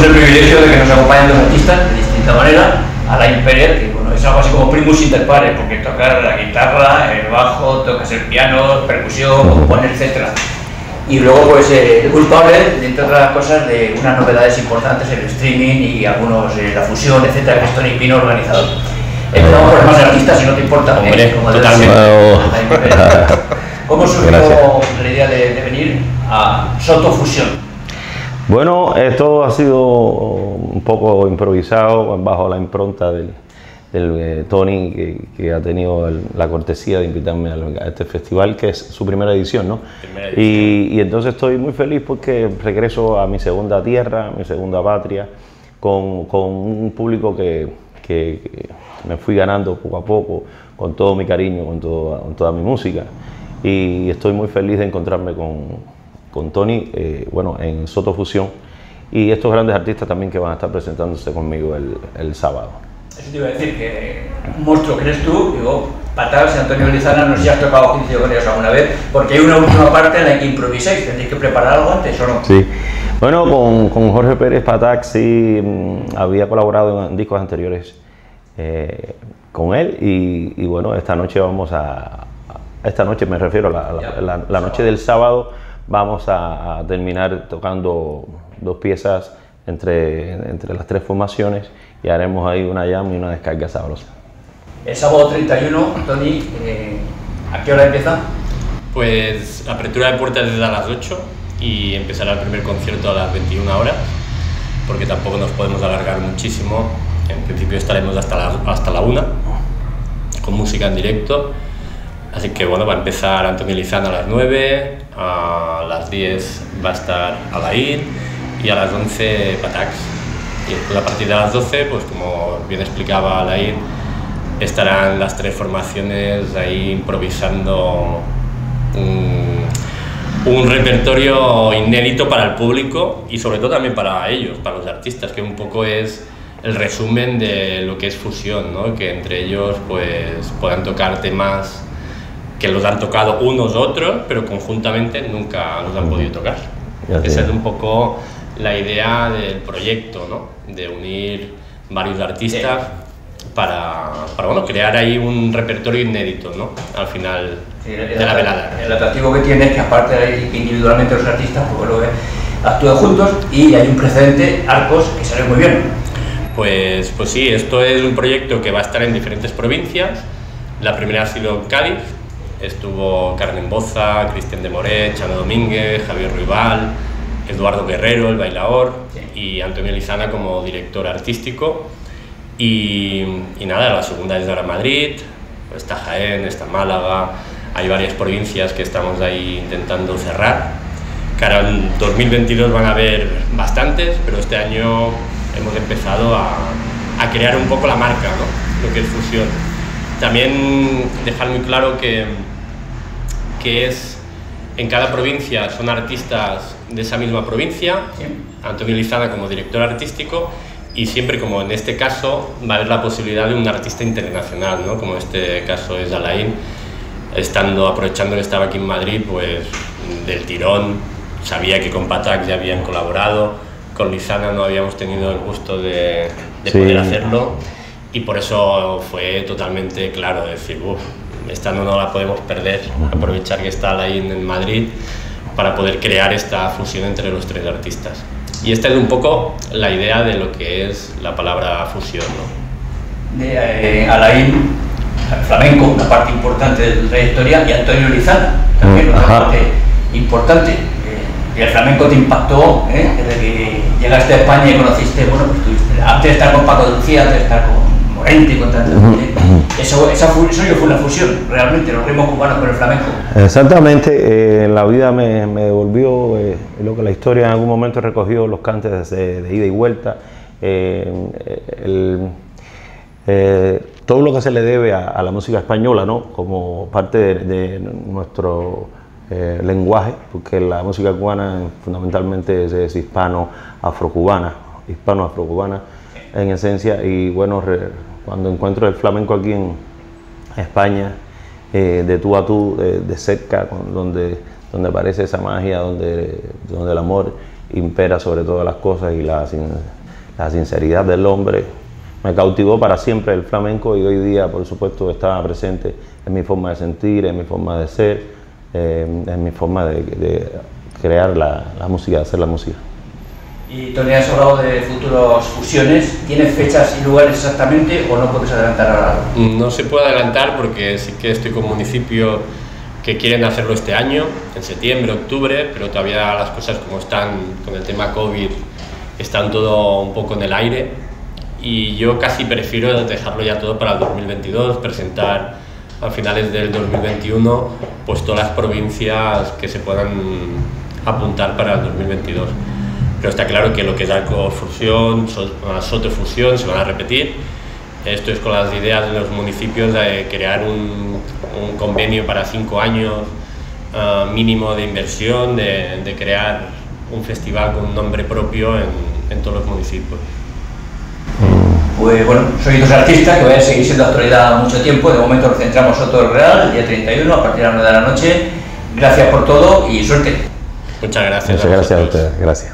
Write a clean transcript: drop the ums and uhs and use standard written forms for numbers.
el privilegio de que nos acompañan dos artistas de distinta manera. Alain Pérez, que bueno, es algo así como primus inter pares, porque toca la guitarra, el bajo, tocas el piano, percusión, componer, etc. Y luego pues el culpable, entre otras cosas, de unas novedades importantes, el streaming y algunos, la fusión, etcétera, que es Tony Pino, organizador. Empezamos por más artistas, si no te importa. Como Totalmente. ¿Cómo surgió la idea de venir a Soto Fusión? Bueno, esto ha sido un poco improvisado bajo la impronta del Tony, que ha tenido la cortesía de invitarme a este festival, que es su primera edición, ¿no? Y entonces estoy muy feliz porque regreso a mi segunda tierra, a mi segunda patria, con un público que me fui ganando poco a poco, con todo mi cariño, con toda mi música. Y estoy muy feliz de encontrarme con Tony, bueno, en Soto Fusión, y estos grandes artistas también que van a estar presentándose conmigo el sábado. Eso te iba a decir, que un monstruo que eres tú, digo, Patax, Antonio Lizana, no sé si has tocado juicio con ellos alguna vez, porque hay una última parte en la que improvisáis, ¿tendréis que preparar algo antes o no? Sí, bueno, con Jorge Pérez Patax sí había colaborado en discos anteriores con él, y bueno, esta noche esta noche me refiero a la noche del sábado, vamos a terminar tocando dos piezas entre las tres formaciones y haremos ahí una jam y una descarga sabrosa. El sábado 31, Tony, ¿a qué hora empieza? Pues apertura de puertas desde a las 8 y empezará el primer concierto a las 21 horas, porque tampoco nos podemos alargar muchísimo. En principio estaremos hasta la 1 con música en directo. Así que bueno, va a empezar Antonio Lizana a las 9, a las 10 va a estar Alain y a las 11 Patax. Y después, a partir de las 12, pues como bien explicaba Alain, estarán las tres formaciones ahí improvisando un repertorio inédito para el público y sobre todo también para ellos, para los artistas, que un poco es el resumen de lo que es fusión, ¿no? Que entre ellos pues puedan tocar temas que los han tocado unos otros, pero conjuntamente nunca los han podido tocar. Esa es un poco la idea del proyecto, ¿no? De unir varios artistas para bueno, crear ahí un repertorio inédito, ¿no? Al final de la velada. El atractivo que tiene es que aparte de que individualmente los artistas pues, luego actúan juntos y hay un precedente, Arcos, que sale muy bien. Pues sí, esto es un proyecto que va a estar en diferentes provincias. La primera ha sido en Cádiz. Estuvo Carmen Boza, Cristian de Moret, Chano Domínguez, Javier Ruibal, Eduardo Guerrero, el bailaor, y Antonio Lizana como director artístico. Y nada, la segunda es ahora Madrid, está Jaén, está Málaga, hay varias provincias que estamos ahí intentando cerrar. Que ahora en 2022 van a haber bastantes, pero este año hemos empezado a crear un poco la marca, ¿no? Lo que es fusión. También dejar muy claro que es en cada provincia son artistas de esa misma provincia, Antonio Lizana como director artístico, y siempre, como en este caso, va a haber la posibilidad de un artista internacional, ¿no? Como este caso es Alain, aprovechando que estaba aquí en Madrid, pues del tirón, sabía que con Patax ya habían colaborado, con Lizana no habíamos tenido el gusto de poder hacerlo, y por eso fue totalmente claro decir, esta no la podemos perder, aprovechar que está Alain en Madrid para poder crear esta fusión entre los tres artistas. Y esta es un poco la idea de lo que es la palabra fusión, ¿no? Alain, flamenco, una parte importante de tu trayectoria, y Antonio Lizana, también otra parte importante. Y el flamenco te impactó, desde que llegaste a España y conociste, bueno, pues tuviste, antes de estar con Paco de Lucía, antes de estar con Morente y con tanta gente, eso fue una fusión, realmente, los ritmos cubanos con el flamenco. Exactamente, la vida me devolvió lo que la historia en algún momento recogió, los cantes de ida y vuelta, todo lo que se le debe a la música española, ¿no? Como parte de nuestro lenguaje, porque la música cubana fundamentalmente es hispano-afrocubana en esencia, y bueno, cuando encuentro el flamenco aquí en España, de tú a tú, de cerca, donde aparece esa magia, donde el amor impera sobre todas las cosas y la sinceridad del hombre. Me cautivó para siempre el flamenco y hoy día, por supuesto, está presente en mi forma de sentir, en mi forma de ser, en mi forma de crear la música, de hacer la música. Y Tony, has hablado de futuras fusiones. ¿Tienes fechas y lugares exactamente o no puedes adelantar ahora? No se puede adelantar porque sí que estoy con municipios que quieren hacerlo este año, en septiembre, octubre, pero todavía las cosas como están con el tema COVID están todo un poco en el aire y yo casi prefiero dejarlo ya todo para el 2022, presentar a finales del 2021 pues todas las provincias que se puedan apuntar para el 2022. Pero está claro que lo que es Alcofusión, Sotofusión se van a repetir. Esto es con las ideas de los municipios de crear un convenio para 5 años mínimo de inversión, de crear un festival con un nombre propio en todos los municipios. Pues bueno, soy dos artistas que voy a seguir siendo actualidad mucho tiempo. De momento nos centramos en Soto del Real, el día 31, a partir de las 9 de la noche. Gracias por todo y suerte. Muchas gracias. Muchas gracias a ustedes. Gracias.